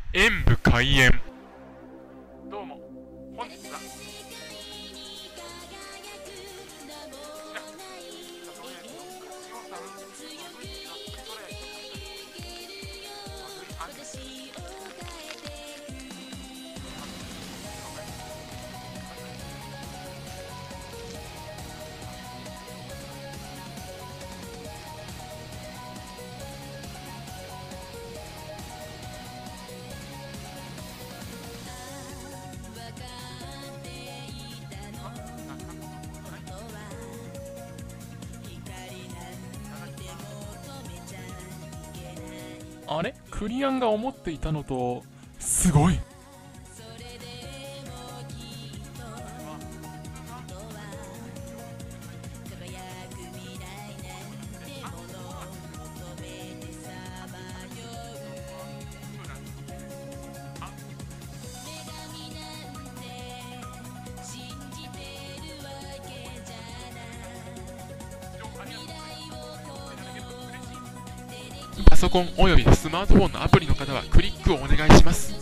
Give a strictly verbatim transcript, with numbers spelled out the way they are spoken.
演武開演。どうも、本日はこちら里親父の千代さんのストレーあれクリアンが思っていたのとすごい。パソコンおよびスマートフォンのアプリの方はクリックをお願いします。